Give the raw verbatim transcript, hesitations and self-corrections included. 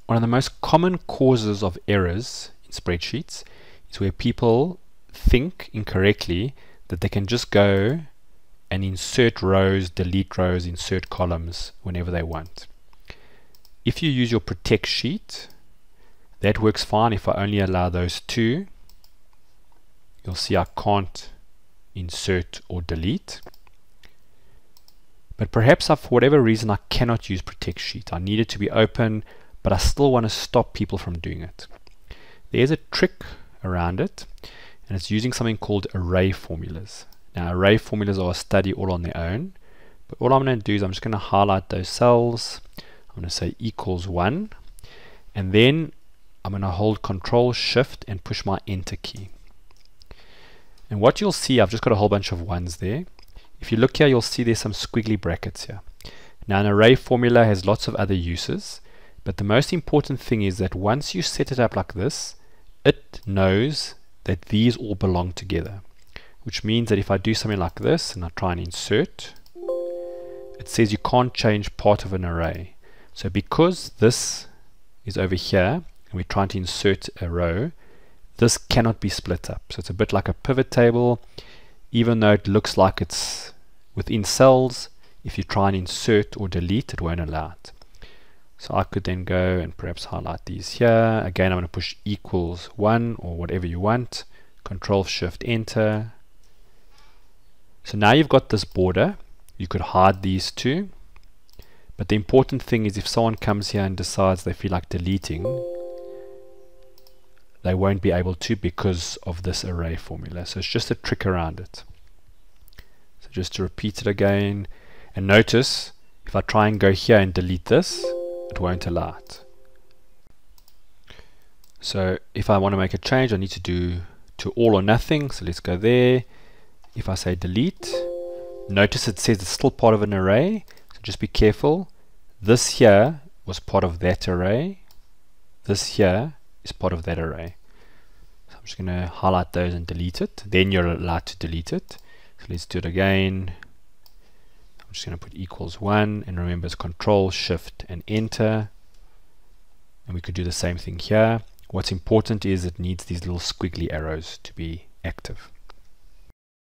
One of the most common causes of errors in spreadsheets is where people think incorrectly that they can just go and insert rows, delete rows, insert columns whenever they want. If you use your protect sheet, that works fine. If I only allow those two, you'll see I can't insert or delete. But perhaps I, for whatever reason, I cannot use protect sheet. I need it to be open, but I still want to stop people from doing it. There's a trick around it, and it's using something called array formulas. Now, array formulas are a study all on their own, but all I'm going to do is I'm just going to highlight those cells. I'm going to say equals one, and then I'm going to hold Control Shift and push my Enter key. And what you'll see, I've just got a whole bunch of ones there. If you look here, you'll see there's some squiggly brackets here. Now, an array formula has lots of other uses, but the most important thing is that once you set it up like this, it knows that these all belong together, which means that if I do something like this and I try and insert, it says you can't change part of an array. So because this is over here and we're trying to insert a row, this cannot be split up. So it's a bit like a pivot table. Even though it looks like it's within cells, if you try and insert or delete, it won't allow it. So I could then go and perhaps highlight these here. Again, I'm going to push equals one or whatever you want. Control Shift Enter. So now you've got this border. You could hide these two. But the important thing is if someone comes here and decides they feel like deleting, they won't be able to because of this array formula. So it's just a trick around it. So just to repeat it again, and notice if I try and go here and delete this, it won't allow it. So if I want to make a change, I need to do to all or nothing. So let's go there. If I say delete, notice it says it's still part of an array. So just be careful. This here was part of that array. This here is part of that array. So I'm just going to highlight those and delete it. Then you're allowed to delete it. So let's do it again. I'm just going to put equals one, and remember it's Control Shift and Enter. And we could do the same thing here. What's important is it needs these little squiggly arrows to be active.